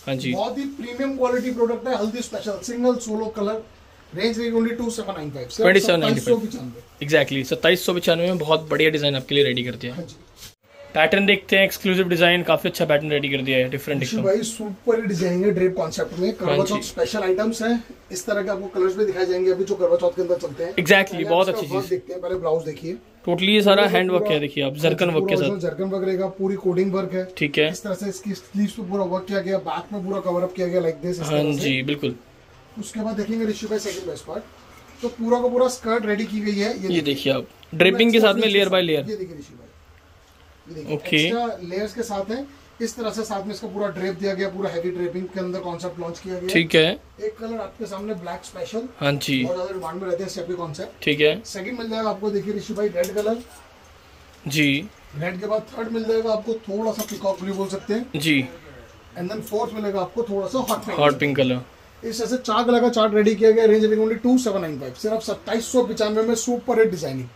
हाँ जी, बहुत ही प्रीमियम क्वालिटी प्रोडक्ट है, Haldi special single solo colour, range रहेगी only two seven nine five, twenty seven ninety five exactly सत्ताईस सौ पचानवे में बहुत बढ़िया डिजाइन आपके लिए रेडी कर दिया है। हाँ जी, पैटर्न देखते हैं, एक्सक्लूसिव डिजाइन, काफी अच्छा पैटर्न रेडी कर दिया है, डिफरेंट ऋषि भाई सुपर डिजाइन है ड्रेप कॉन्सेप्ट में, करवा चौथ स्पेशल आइटम्स हैं, इस तरह के आपको कलर्स भी दिखाए जाएंगे अभी जो करवा चौथ के अंदर चलते हैं। एग्जैक्टली बहुत अच्छी चीज देखते हैं, पहले ब्लाउज देखिए, टोटली ये सारा हैंड वर्क है, देखिए आप जरकन वर्क के साथ, जरकन वर्क रहेगा, पूरी कोडिंग वर्क है, ठीक है। इस तरह से इसकी स्लीव्स पे पूरा वर्क किया गया, बैक में पूरा कवर अप किया गया लाइक दिस। हाँ जी बिल्कुल। उसके बाद देखेंगे ऋषि भाई सेकंड बेस्ट पार्ट, तो पूरा का पूरा स्कर्ट रेडी की गई है, ये देखिए आप ड्रेपिंग के साथ में लेयर बाय लेयर, ये देखिए ऋषि भाई, ये देखिए ओके, एक्स्ट्रा लेयर्स के साथ है, इस तरह से साथ में इसका पूरा ड्रेप दिया गया, पूरा हैवी ड्रेपिंग के अंदर कॉन्सेप्ट लॉन्च किया गया, ठीक है। एक कलर आपके सामने ब्लैक स्पेशल, हाँ जी, बहुत ज्यादा डिमांड में रहते हैं स्टेपी कॉन्सेप्ट, ठीक है। सेकंड मिल जाएगा आपको, देखिए ऋषि भाई रेड कलर जी, रेड के बाद थर्ड मिल जाएगा आपको थोड़ा सा पिकॉक ब्लू बोल सकते हैं जी, एंड देन फोर्थ मिलेगा आपको थोड़ा सा hot pink, hot pink colour. इस तरह से चार कलर का चार्ट रेडी किया गया, रेंज रहेगी only two seven nine five, सिर्फ सत्ताईस सौ पचानवे में super hit designing,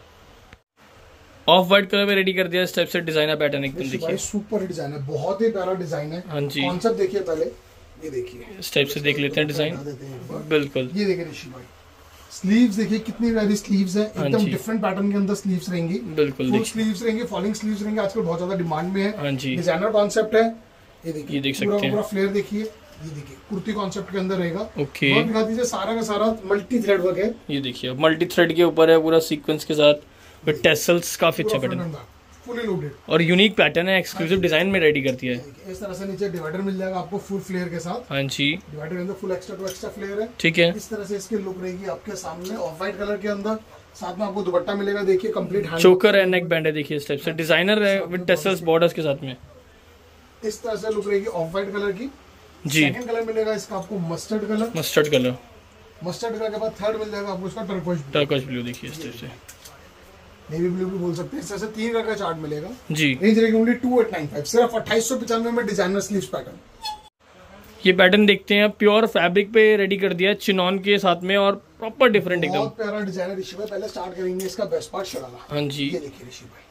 off white colour में रेडी कर दिया, इस टाइप से डिजाइनर पैटर्न एकदम देखिए, सुपर हिट डिजाइन है, बहुत ही प्यारा डिजाइन है। हाँ जी, कॉन्सेप्ट देखिए पहले, ये देखिए इस टाइप से देख लेते हैं डिजाइन, बिल्कुल। ये देखिए ऋषि भाई स्लीव्स देखिए कितनी प्यारी स्लीव्स है, हाँ एकदम जी, डिफरेंट पैटर्न के अंदर स्लीव्स रहेंगी, बिल्कुल फुल स्लीव्स रहेंगे, फॉलिंग स्लीव्स रहेंगे, आजकल बहुत ज्यादा डिमांड में है, हाँ जी, डिजाइनर कॉन्सेप्ट है, ये देखिए ये देख पूरा सकते हैं, पूरा फ्लेयर देखिए, ये देखिए कुर्ती कॉन्सेप्ट के अंदर रहेगा, ओके, वर्क दिखा दीजिए, सारा का सारा मल्टी थ्रेड वर्क है, ये देखिए मल्टी थ्रेड के ऊपर है, पूरा सीक्वेंस के साथ विद टेसल्स, काफी अच्छा पैटर्न फुली लोडेड और यूनिक पैटर्न है, एक्सक्लूसिव डिजाइन में रेडी कर दिया है। इस तरह से नीचे डिवाइडर मिल जाएगा आपको फुल फ्लेयर के साथ, हाँ जी, डिवाइडर के अंदर full extra to extra flare है, ठीक है। इस तरह से इसकी लुक रहेगी आपके सामने ऑफ व्हाइट कलर के अंदर, साथ में आपको दुपट्टा मिलेगा, देखिए कंप्लीट हैंड चोकर है, नेक बैंड है, देखिए इस टाइप से डिजाइनर है विद टेसल्स बॉर्डर्स के साथ में, इस तरह से लुक रहेगी ऑफ व्हाइट कलर की जी। सेकंड कलर मिलेगा इसका आपको mustard colour, mustard colour, mustard colour के बाद थर्ड मिल जाएगा आपको इसका टर्कोइज टर्कोइज ब्लू, देखिए इस टाइप से, नेवी ब्लू भी बोल सकते हैं, इस तरह से तीन कलर का चार्ट मिलेगा जी। रेंज रहेगी only two eight nine five, सिर्फ अट्ठाईस सौ पचानवे में डिजाइनर स्लीव्स पैटर्न। ये पैटर्न देखते हैं, प्योर फैब्रिक पे रेडी कर दिया है चिनॉन के साथ में और प्रॉपर डिफरेंट एकदम, बहुत प्यारा डिजाइनर ऋषि भाई। पहले स्टार्ट करेंगे इसका बेस्ट पार्ट शरारा, हाँ जी, ये देखिए ऋषि भाई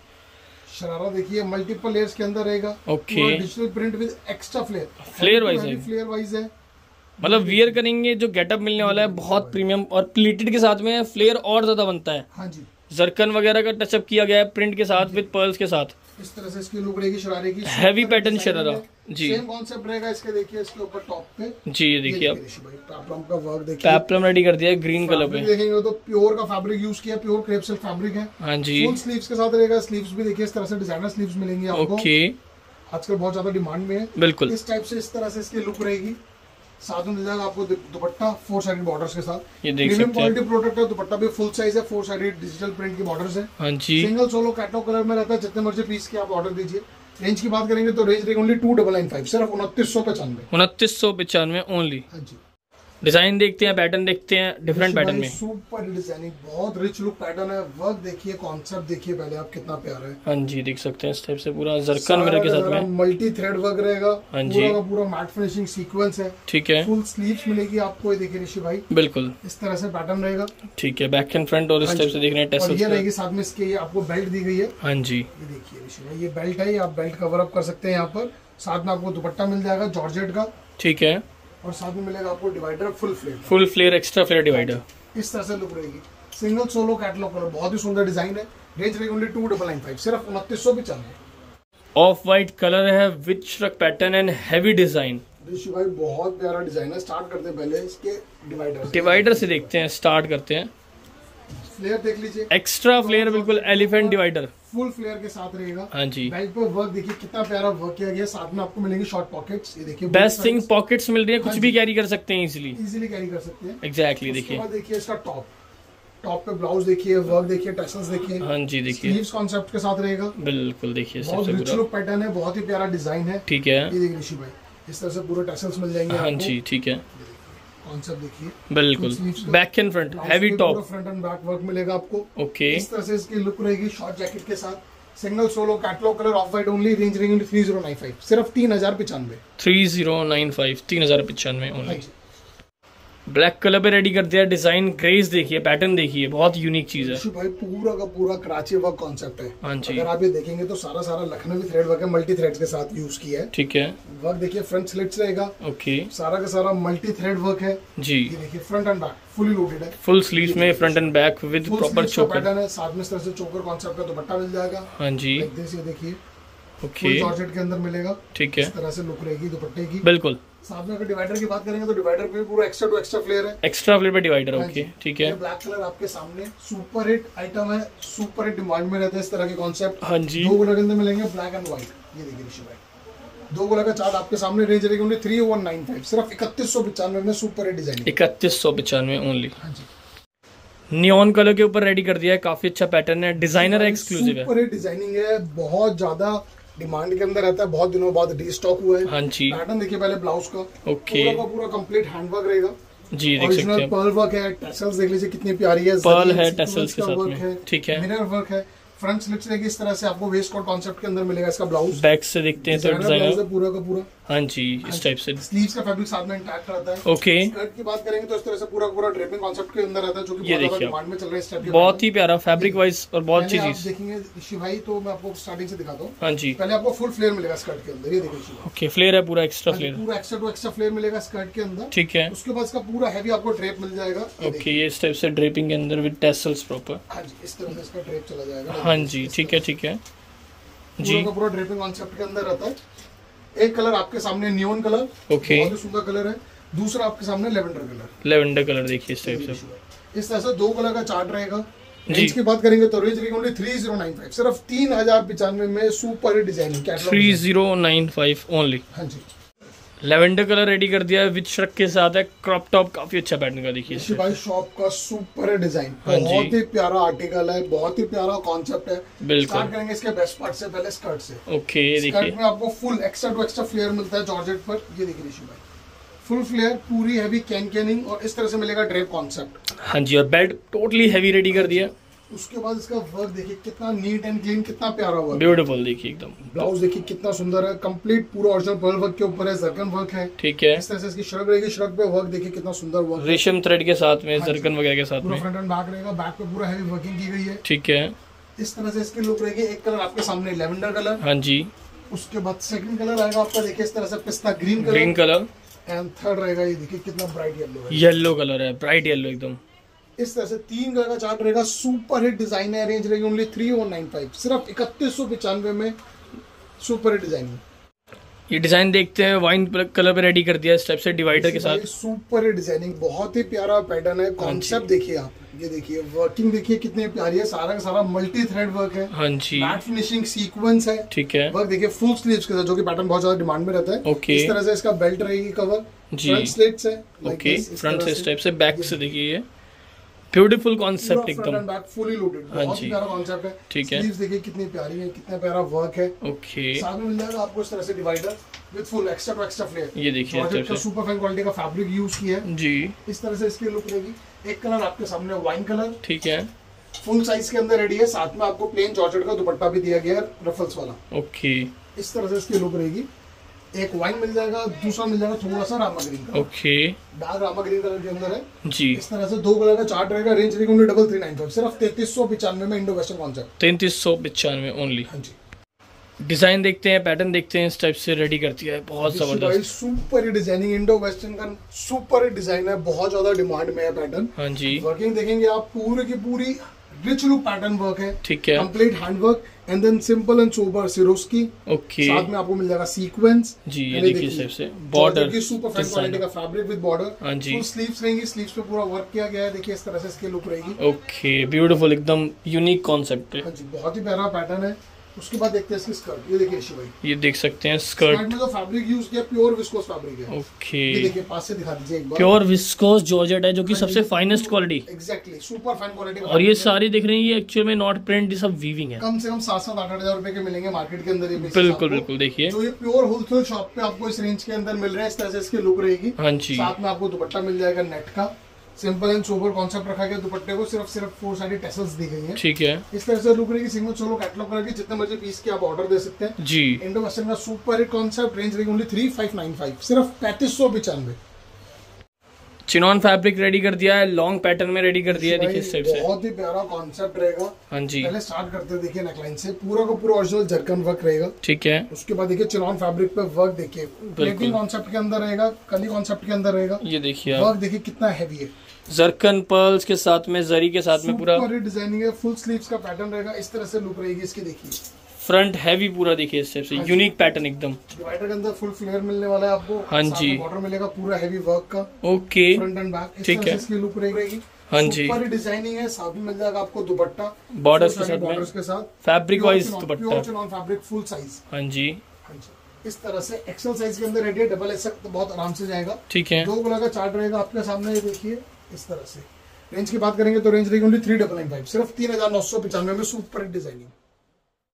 शरारा देखिए मल्टीपल लेयर्स के अंदर रहेगा, okay, digital print with extra flare, flare wise है, फ्लेयर वाइज है, मतलब वियर करेंगे जो गेटअप मिलने वाला है बहुत प्रीमियम, और प्लीटेड के साथ में फ्लेयर और ज्यादा बनता है, हाँ जी, जरकन वगैरह का टचअप किया गया है प्रिंट के साथ विद पर्ल्स के साथ, इस तरह से इसकी लुक रहेगी शरारे की, हैवी पैटर्न शरारा जी, सेम कॉन्सेप्ट रहेगा इसके, देखिए इसके ऊपर टॉप पे जी, ये देखिए आप पेप्लम का वर्क देखिए, पेप्लम रेडी कर दिया है ग्रीन कलर पे, देखेंगे तो प्योर का फैब्रिक यूज किया, प्योर क्रेप सिल्क फैब्रिक है, हाँ जी, फुल स्लीव्स के साथ रहेगा, स्लीव्स भी देखिए इस तरह से डिजाइनर स्लीव्स मिलेंगे आपको, ओके, आजकल बहुत ज्यादा डिमांड में है, बिल्कुल इस टाइप से इस तरह से इसकी लुक रहेगी, साथ में मिल जाएगा आपको दुपट्टा फोर साइडेड बॉर्डर्स के साथ, ये देख प्रीमियम सकते हैं, क्वालिटी प्रोडक्ट है, दुपट्टा भी फुल साइज है, फोर साइडेड डिजिटल प्रिंट की बॉर्डर्स है, हाँ जी, सिंगल सोलो कैटलॉग कलर में रहता है, जितने मर्जी पीस के आप ऑर्डर दीजिए। रेंज की बात करेंगे तो रेंज रहेगी only two double nine five, सिर्फ उनतीस सौ पचानवे, उनतीस सौ पचानवे ओनली। हाँ जी, डिजाइन देखते हैं, पैटर्न देखते हैं, डिफरेंट पैटर्न में, सुपर डिजाइनिंग, बहुत रिच लुक पैटर्न है, वर्क देखिए, कॉन्सेप्ट देखिए पहले आप कितना प्यारा है, हाँ जी, देख सकते हैं इस टाइप से पूरा जरकन मिरर के साथ में, मल्टी थ्रेड वर्क रहेगा, हाँ जी, पूरा का पूरा मैट फिनिशिंग सीक्वेंस है, ठीक है, फुल स्लीव्स मिलेगी आपको, ये देखिए ऋषि भाई बिल्कुल इस तरह से पैटर्न रहेगा, ठीक है, बैक एंड फ्रंट और इस टाइप से देख रहे हैं और टेसल्स ये का, रहेगी साथ में इसके, ये आपको बेल्ट दी गई है, हाँ जी, ये देखिए ऋषि भाई ये बेल्ट है, ये आप बेल्ट कवर अप कर सकते हैं यहाँ पर, साथ में आपको दुपट्टा मिल जाएगा जॉर्जेट का, ठीक है, और साथ में मिलेगा आपको divider full flare, full flare extra flare divider, इस तरह से लुक रहेगी, सिंगल सोलो कैटलॉग कलर, बहुत ही सुंदर डिजाइन है, रेंज रहेगी only two double nine five, सिर्फ उनतीस सौ पचानवे। ऑफ व्हाइट कलर है with shrug pattern and heavy design, Rishi भाई बहुत प्यारा डिजाइन है, स्टार्ट करते हैं पहले इसके डिवाइडर डिवाइडर से देखते हैं, स्टार्ट करते हैं, फ्लेयर देख लीजिए, एक्स्ट्रा फ्लेयर बिल्कुल एलिफेंट डिवाइडर, फुल फ्लेयर के साथ रहेगा, हाँ जी, बेल्ट पे वर्क देखिए कितना प्यारा वर्क किया गया, साथ में आपको मिलेंगे शॉर्ट पॉकेट्स, ये देखिए बेस्ट थिंग पॉकेट्स मिल रही है, कुछ भी कैरी कर सकते हैं इजीली, इजीली कैरी कर सकते हैं, एग्जैक्टली, उसके देखिए बाद देखिए इसका टॉप, टॉप पे ब्लाउज देखिए, वर्क देखिए, टैसल्स देखिए, हाँ जी, देखिए स्लीव्स कॉन्सेप्ट के साथ रहेगा, बिल्कुल, देखिए बहुत रिच लुक पैटर्न है, बहुत ही प्यारा डिजाइन है, ठीक है, ये देखिए ऋषि भाई इस तरह से पूरे टैसल्स मिल जाएंगे, हाँ जी, ठीक है, कॉन्सेप्ट देखिए बिल्कुल, back and front heavy top, front and back work मिलेगा आपको, ओके, इस तरह से इसकी लुक रहेगी शॉर्ट जैकेट के साथ, single solo catalogue colour off white only, range रहेंगे थ्री जीरो नाइन फाइव, सिर्फ तीन हजार पचानवे, थ्री जीरो नाइन फाइव, तीन हजार पचानवे ओनली। ब्लैक कलर पे रेडी कर दिया, डिजाइन ग्रेस देखिए, पैटर्न देखिए, बहुत यूनिक चीज है भाई। पूरा का पूरा कराची वर्क कॉन्सेप्ट है। हाँ जी, अगर आप ये देखेंगे तो सारा सारा लखनवी थ्रेड वर्क है, मल्टी थ्रेड्स के साथ यूज किया है। ठीक है, वर्क देखिए फ्रंट स्लिट्स रहेगा। ओके, सारा का सारा मल्टी थ्रेड वर्क है जी। ये देखिए front and back fully loaded है, फुल स्लीव्स में front and back with proper choker pattern है। साथ में इस तरह से चोकर कॉन्सेप्ट का दुपट्टा मिल जाएगा। हाँ जी, ये देखिए ओके, जॉर्जेट के अंदर मिलेगा। ठीक है, इस तरह से लुक रहेगी दुपट्टे की। बिल्कुल। साथ में अगर डिवाइडर की बात करेंगे तो डिवाइडर पे पूरा एक्स्ट्रा टू एक्स्ट्रा फ्लेयर है, एक्स्ट्रा फ्लेयर पे डिवाइडर। ओके, ठीक है। ब्लैक कलर आपके सामने सुपर हिट आइटम है, सुपर हिट डिमांड में रहता है इस तरह के कॉन्सेप्ट। हाँ जी, दो कलर के अंदर मिलेंगे, ब्लैक एंड व्हाइट। ये देखिए ऋषि भाई, दो कलर का चार्ट आपके सामने। रेंज रहेगी only three one nine five, सिर्फ इकतीस सौ पचानवे में सुपर हिट डिजाइन। इकतीस सौ पचानवे ओनली। हाँ जी, नियॉन कलर के ऊपर रेडी कर दिया है, काफी अच्छा पैटर्न है, डिजाइनर है, एक्सक्लूसिव है, सुपर हिट डिजाइनिंग है, बहुत ज्यादा डिमांड के अंदर रहता है, बहुत दिनों बाद रीस्टॉक हुआ है। हाँ जी, पैटर्न देखिए पहले ब्लाउज का, ओके, पूरा का पूरा कंप्लीट हैंडवर्क रहेगा जी, देख सकते हैं। पर्ल वर्क है, टैसल्स देख लीजिए कितनी प्यारी है, पर्ल है टैसल्स के साथ में, ठीक है। मिरर वर्क है, फ्रंट स्लिप्स रहेगी इस तरह से। आपको वेस्ट कोट कॉन्सेप्ट के अंदर मिलेगा इसका ब्लाउज। बैक से देखते हैं तो डिजाइनर पूरा का पूरा। हाँ जी, इस टाइप से। स्लीव्स का फैब्रिक साथ में इंटैक्ट रहता है। ओके, स्कर्ट की बात करेंगे तो इस तरह से पूरा पूरा ड्रेपिंग कॉन्सेप्ट के अंदर रहता है, जो कि ये बहुत देखिए डिमांड में चल रहा है इस टाइप के। बहुत ही प्यारा फैब्रिक वाइज और बहुत अच्छी आप चीज। देखेंगे ऋषि भाई तो मैं आपको स्टार्टिंग से दिखाता हूँ। हाँ जी, पहले आपको फुल फ्लेयर मिलेगा स्कर्ट के अंदर, ये देखिए ऋषि भाई। ओके, फ्लेयर है पूरा, एक्स्ट्रा फ्लेयर, पूरा एक्स्ट्रा टू एक्स्ट्रा फ्लेयर मिलेगा स्कर्ट के अंदर। ठीक है। उसके बाद इसका पूरा हैवी आपको ड्रेप मिल जाएगा। ओके, ये इस टाइप से ड्रेपिंग के अंदर विद टैसल्स प्रॉपर। हाँ जी, इस तरह से इसका ड्रेप चला जाएगा। हाँ जी, ठीक है, ठीक है जी। पूरा का पूरा ड्रेपिंग कॉन्सेप्ट के अंदर रहता है। एक कलर आपके सामने नियॉन कलर, ओके, बहुत ही सुंदर कलर है। दूसरा आपके सामने लेवेंडर कलर, लेवेंडर कलर देखिए इस टाइप से। इस तरह से दो कलर का चार्ट रहेगा। जी। रेंज की बात करेंगे तो रेंज रहेगी only three zero nine five, सिर्फ तीन हजार पिचानवे में super hit designing three zero nine five only. हाँ जी, लेवेंडर कलर रेडी कर दिया है विद श्रग के साथ है, क्रॉप टॉप, काफी अच्छा पैटर्न का देखिए। ऋषि भाई शॉप का सुपर डिजाइन, हाँ जी। बहुत ही प्यारा आर्टिकल है, बहुत ही प्यारा कॉन्सेप्ट है। बिल्कुल। स्टार्ट करेंगे इसके बेस्ट पार्ट से, पहले स्कर्ट से। ओके, ये स्कर्ट देखिए में आपको full extra to extra flare मिलता है जॉर्जेट पर। ये देखिए ऋषि भाई, फुल फ्लेयर, पूरी हैवी कैन कैनिंग और इस तरह से मिलेगा ड्रेप कॉन्सेप्ट। हाँ जी, और बेल्ट टोटली हैवी रेडी कर दिया। उसके बाद इसका वर्क देखिए कितना नीट एंड क्लीन, कितना प्यारा वर्क, ब्यूटीफुल देखिए एकदम। ब्लाउज देखिए कितना सुंदर है, कंप्लीट पूरा ओरिजिनल पर्ल वर्क के ऊपर है, जरकन वर्क है। ठीक है, इस तरह से इसकी श्रग रहेगी, श्रग पे वर्क देखिए कितना सुंदर वर्क, रेशम थ्रेड के साथ में, हाँ जी। जरकन वगैरह के साथ पूरा में। फ्रंट एंड बैक रहेगा, बैक पे पूरा हैवी वर्किंग की गई है। ठीक है, इस तरह से इसकी लुक रहेगी। एक कलर आपके सामने लेवेंडर कलर, हाँ जी, उसके बाद सेकंड कलर आएगा आपका देखिए इस तरह से pista green colour, green colour, and third रहेगा ये देखिए कितना ब्राइट येलो है, येलो कलर है, ब्राइट येलो एकदम। इस तरह से तीन कलर का चार्ट रहेगा। सुपर हिट डिजाइन है, रेंज रहेगी only three one nine five, सिर्फ इकतीस सौ पचानवे में सुपर हिट डिजाइन। ये डिजाइन देखते हैं, वाइन कलर पे रेडी कर दिया इस टाइप से डिवाइडर के साथ। सुपर हिट डिजाइनिंग, बहुत ही प्यारा पैटर्न है। कॉन्सेप्ट देखिए आप, ये देखिए वर्किंग देखिए कितनी प्यारी है, सारा का सारा मल्टी थ्रेड वर्क है। हाँ जी, मैट फिनिशिंग सीक्वेंस है। ठीक है, वर्क देखिए फुल स्लीव्स के साथ, जो कि पैटर्न बहुत ज्यादा डिमांड में रहता है। ओके। इस तरह से इसका बेल्ट रहेगी कवर, जी। फ्रंट स्लिट्स है, ओके, फ्रंट से इस टाइप से, बैक से देखिए ये ब्यूटीफुल कॉन्सेप्ट एकदम। बैक फुली लोडेड, हाँ बहुत ही जी। प्यारा कॉन्सेप्ट है। ठीक है। स्लीव्स देखिए कितनी प्यारी है, कितना प्यारा वर्क है। ओके, साथ में मिल जाएगा आपको इस तरह से divider with full extra to extra flare. ये देखिए इस जॉर्जेट टाइप का से। सुपर फाइन क्वालिटी का फैब्रिक यूज किया है। जी, इस तरह से इसकी लुक रहेगी। एक कलर आपके सामने वाइन कलर, ठीक है, फुल साइज के अंदर रेडी है। साथ में आपको प्लेन जॉर्जेट का दुपट्टा भी दिया गया है रफल्स वाला। ओके, इस तरह से इसकी लुक रहेगी। एक वाइन मिल जाएगा, दूसरा मिल जाएगा थोड़ा सा रामा ग्रीन का, okay, dark Rama green colour के अंदर है। जी, इस तरह से दो कलर का चार्ट रहेगा। रेंज रहेगी only double three nine five, सिर्फ तैतीस सौ पचानवे में इंडो वेस्टर्न कॉन्सेप्ट। तैतीस सौ पचानवे ओनली। हाँ जी, डिजाइन देखते हैं, पैटर्न देखते हैं, इस टाइप से रेडी करती है, बहुत जबरदस्त। Super hit designing, Indo western का सुपर हिट डिजाइन है, बहुत ज्यादा डिमांड में है पैटर्न। हाँ जी, वर्किंग देखेंगे आप, पूरी की पूरी रिच लुक पैटर्न वर्क है। ठीक है, complete hand work and then simple and sober Swarovski. Okay, साथ में आपको मिल जाएगा सीक्वेंस। जी, ये देखिए इस टाइप से बॉर्डर, सुपर फाइन क्वालिटी का फैब्रिक विद बॉर्डर। हाँ जी, फुल स्लीव्स रहेंगी, स्लीव्स पे पूरा वर्क किया गया है। देखिए इस तरह से इसकी लुक रहेगी। ओके, ब्यूटीफुल एकदम यूनिक कॉन्सेप्ट है। हाँ जी, बहुत ही प्यारा पैटर्न है। उसके बाद देखते हैं इसकी स्कर्ट। ये देखिए ऋषि भाई, ये देख सकते हैं स्कर्ट स्कर्ट। में जो फैब्रिक यूज किया प्योर विस्कोस फैब्रिक है। ओके, ये देखिए पास से दिखा दीजिए एक बार। प्योर विस्कोस जॉर्जेट है, जो कि सबसे finest quality. Exactly, super fine quality. और ये सारी दिख रही है एक्चुअल में नॉट प्रिंट, ये सब वीविंग है। कम से कम सात सात आठ आठ हजार रुपए के मिलेंगे मार्केट के अंदर। ये बिल्कुल बिल्कुल, देखिए तो ये प्योर होलसेल शॉप पे आपको इस रेंज के अंदर मिल रहा है। इस तरह से इसकी लुक रहेगी। हाँ जी, साथ में आपको दुपट्टा मिल जाएगा नेट का। सिंपल एंड सोबर कॉन्सेप्ट रखा गया दुपट्टे को, सिर्फ सिर्फ फोर साइड टैसल्स दी गई है। ठीक है, इस तरह से लुक रहेगी। सिंगल सोलो कैटलॉग कलर की, जितने मर्जी पीस के आप ऑर्डर दे सकते हैं। जी, इंडो वेस्टर्न का सुपर हिट कॉन्सेप्ट। रेंज रहेगी only three five nine five, सिर्फ पैंतीस सौ पचानवे। चिनॉन फैब्रिक रेडी कर दिया है, लॉन्ग पैटर्न में रेडी कर दिया है, देखिए इस टाइप से। बहुत ही प्यारा कॉन्सेप्ट रहेगा। हाँ जी, पहले स्टार्ट करते हैं देखिए नेकलाइन से, पूरा का पूरा ओरिजिनल जरकन वर्क रहेगा। ठीक है, उसके बाद देखिए चिनॉन फैब्रिक पे वर्क देखिए, प्लेटिंग कॉन्सेप्ट के अंदर रहेगा, कली कॉन्सेप्ट के अंदर रहेगा। ये देखिए वर्क देखिए कितना हैवी है, जरकन पर्ल्स के साथ में, जरी के साथ में पूरा डिजाइनिंग है। फुल स्लीव्स का पैटर्न रहेगा, इस तरह से लुक रहेगी इसकी। देखिए फ्रंट हैवी पूरा, देखिए इस टाइप से यूनिक पैटर्न एकदम। डिवाइडर के अंदर फुल फ्लेयर मिलने वाला है आपको। हाँ जी, बॉर्डर मिलेगा पूरा हैवी वर्क का। ओके, फ्रंट एंड बैक ठीक है, इसकी लुक रहेगी। हाँ जी, सुपर डिजाइनिंग है, साथ में मिल जाएगा आपको दुपट्टा बॉर्डर्स के साथ में, बॉर्डर्स के साथ fabric wise dupatta. Chinon fabric full size. हाँ जी, हाँ जी, इस तरह से एक्सेल साइज के अंदर रेडी है। डबल एक्स तो बहुत आराम से जाएगा। ठीक है, दो कलर का चार्ट रहेगा आपके सामने, ये देखिए इस तरह से। रेंज की बात करेंगे तो रेंज रहेगी only three double nine five, सिर्फ तीन हजार नौ सौ पचानवे में सुपर डिजाइनिंग।